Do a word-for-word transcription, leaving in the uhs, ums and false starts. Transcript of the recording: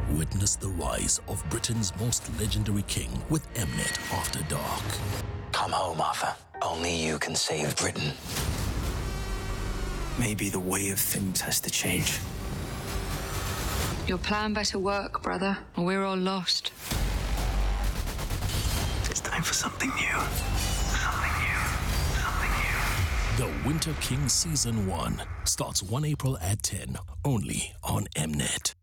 Witness the rise of Britain's most legendary king with Mnet After Dark. Come home, Arthur. Only you can save Britain. Maybe the way of things has to change. Your plan better work, brother, or we're all lost. It's time for something new. Something new. Something new. The Winter King Season one starts the first of April at ten, only on Mnet.